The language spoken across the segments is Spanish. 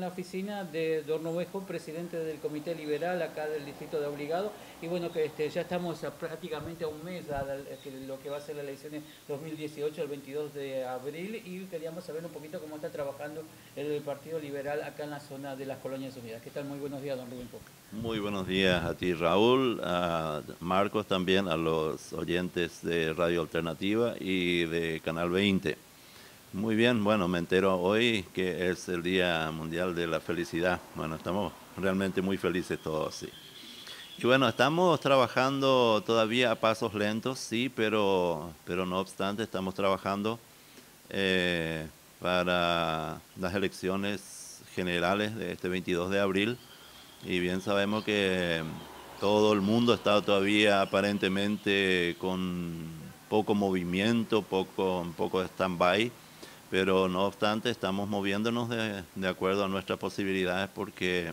la oficina de Dornovejo, presidente del Comité Liberal acá del Distrito de Obligado. Y bueno, que ya estamos prácticamente a un mes de lo que va a ser las elecciones 2018, el 22 de abril, y queríamos saber un poquito cómo está trabajando el Partido Liberal acá en la zona de las Colonias Unidas. ¿Qué tal? Muy buenos días, don Rubén Poca. Muy buenos días a ti, Raúl, a Marcos también, a los oyentes de Radio Alternativa y de Canal 20. Muy bien, bueno, me entero hoy que es el Día Mundial de la Felicidad. Bueno, estamos realmente muy felices todos, sí. Y bueno, estamos trabajando todavía a pasos lentos, sí, pero no obstante estamos trabajando eh, para las elecciones generales de este 22 de abril. Y bien sabemos que todo el mundo está todavía aparentemente con poco movimiento, un poco de stand-by, pero no obstante estamos moviéndonos de acuerdo a nuestras posibilidades porque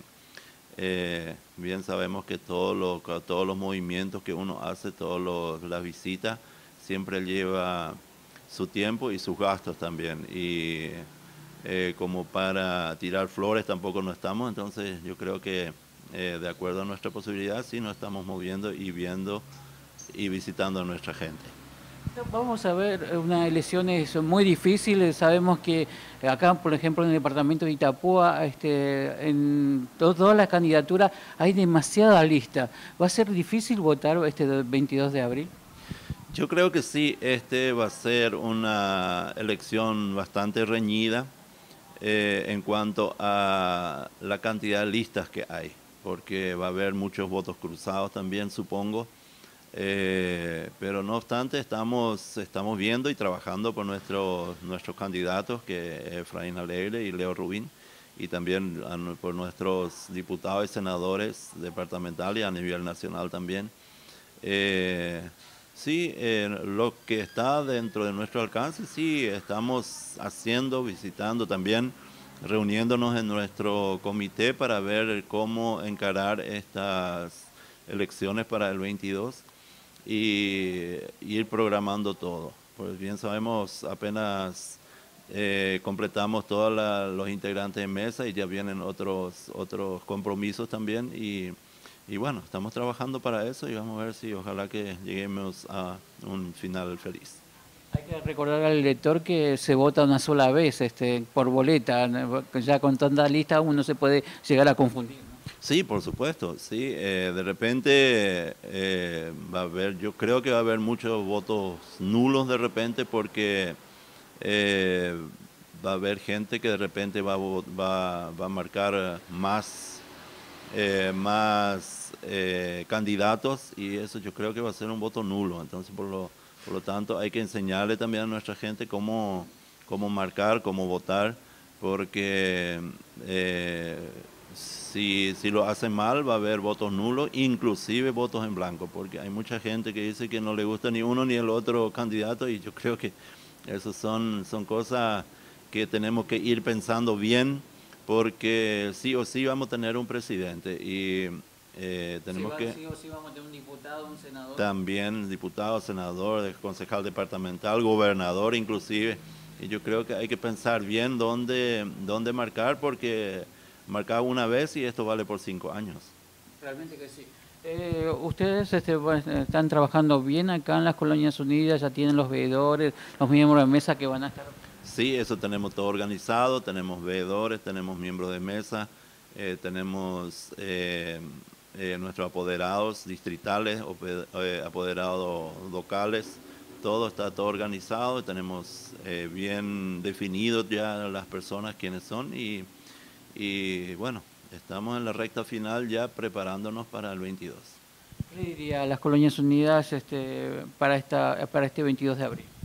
bien sabemos que todos los movimientos que uno hace, las visitas, siempre lleva su tiempo y sus gastos también. Y como para tirar flores tampoco no estamos, entonces yo creo que de acuerdo a nuestra posibilidad sí nos estamos moviendo y viendo y visitando a nuestra gente. Vamos a ver unas elecciones muy difíciles. Sabemos que acá, por ejemplo, en el departamento de Itapúa, en todas las candidaturas hay demasiada lista. ¿Va a ser difícil votar este 22 de abril? Yo creo que sí, este va a ser una elección bastante reñida en cuanto a la cantidad de listas que hay, porque va a haber muchos votos cruzados también, supongo. Pero no obstante, estamos viendo y trabajando por nuestros candidatos, que es Efraín Alegre y Leo Rubín, y también por nuestros diputados y senadores departamentales y a nivel nacional también. Eh, sí, lo que está dentro de nuestro alcance, sí, estamos haciendo, visitando también, reuniéndonos en nuestro comité para ver cómo encarar estas elecciones para el 22 y ir programando todo. Pues bien sabemos, apenas completamos todos los integrantes de mesa y ya vienen otros compromisos también y bueno, estamos trabajando para eso y vamos a ver si ojalá que lleguemos a un final feliz. Hay que recordar al elector que se vota una sola vez, por boleta. Ya con tanta lista uno se puede llegar a confundir, ¿no? Sí, por supuesto, sí. De repente va a haber, yo creo que va a haber muchos votos nulos de repente porque eh, va a haber gente que de repente va a marcar más candidatos y eso yo creo que va a ser un voto nulo. Entonces, por lo tanto, hay que enseñarle también a nuestra gente cómo marcar, cómo votar, porque si lo hacen mal va a haber votos nulos, inclusive votos en blanco, porque hay mucha gente que dice que no le gusta ni uno ni el otro candidato y yo creo que esas son cosas que tenemos que ir pensando bien porque sí o sí vamos a tener un presidente y tenemos que Sí o sí vamos a tener un diputado, un senador. también diputado, senador, concejal departamental, gobernador inclusive. Y yo creo que hay que pensar bien dónde marcar porque marcar una vez y esto vale por 5 años. Realmente que sí. Ustedes bueno, están trabajando bien acá en las Colonias Unidas, ya tienen los veedores, los miembros de mesa que van a estar. Sí, eso tenemos todo organizado, tenemos veedores, tenemos miembros de mesa, tenemos nuestros apoderados distritales, apoderados locales, todo organizado, tenemos bien definidos ya las personas quiénes son y bueno, estamos en la recta final ya preparándonos para el 22. ¿Qué le diría a las Colonias Unidas para este 22 de abril?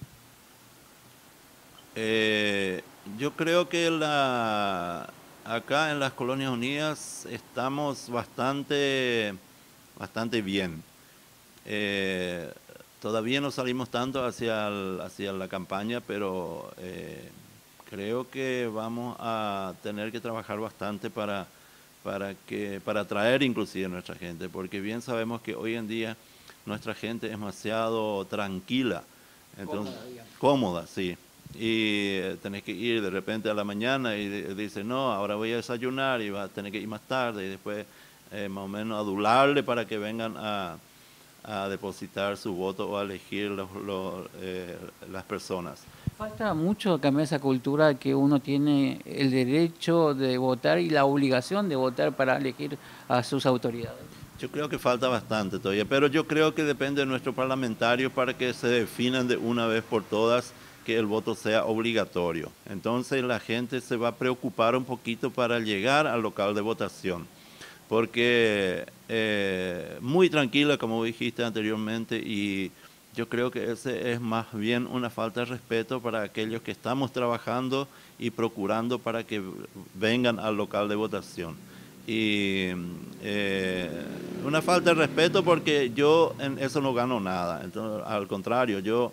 Eh, yo creo que acá en las Colonias Unidas estamos bastante bien. Eh, Todavía no salimos tanto hacia la campaña, pero creo que vamos a tener que trabajar bastante para atraer inclusive a nuestra gente, porque bien sabemos que hoy en día nuestra gente es demasiado tranquila, entonces Cómoda, digamos. cómoda, sí. y tenés que ir de repente a la mañana y dice, no, ahora voy a desayunar y va a tener que ir más tarde y después más o menos adularle para que vengan a depositar su voto o a elegir las personas. Falta mucho cambiar esa cultura que uno tiene el derecho de votar y la obligación de votar para elegir a sus autoridades. Yo creo que falta bastante todavía, pero yo creo que depende de nuestros parlamentarios para que se definan de una vez por todas que el voto sea obligatorio. Entonces la gente se va a preocupar un poquito para llegar al local de votación, porque muy tranquila, como dijiste anteriormente, y yo creo que ese es más bien una falta de respeto para aquellos que estamos trabajando y procurando para que vengan al local de votación. Y una falta de respeto porque yo en eso no gano nada. Entonces, al contrario, yo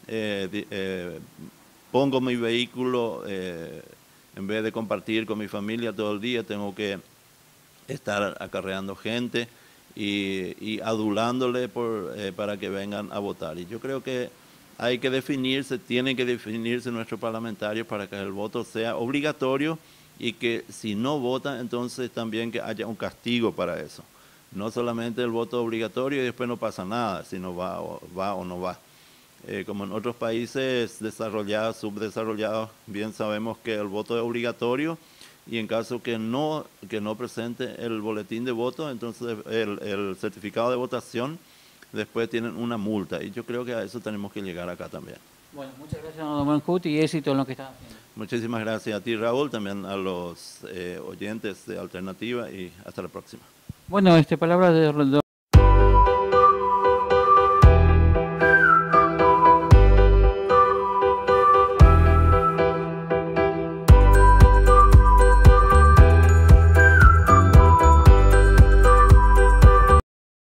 pongo mi vehículo, en vez de compartir con mi familia todo el día, tengo que estar acarreando gente y adulándole para que vengan a votar. Y yo creo que hay que definirse, tienen que definirse nuestros parlamentarios para que el voto sea obligatorio y que si no votan, entonces también que haya un castigo para eso. No solamente el voto obligatorio y después no pasa nada si no va o no va. Como en otros países desarrollados, subdesarrollados, bien sabemos que el voto es obligatorio y en caso que no presente el boletín de voto, entonces el certificado de votación, después tienen una multa. Y yo creo que a eso tenemos que llegar acá también. Bueno, muchas gracias, don Mancuti, y éxito en lo que están haciendo. Muchísimas gracias a ti, Raúl, también a los oyentes de Alternativa y hasta la próxima. Bueno, palabras de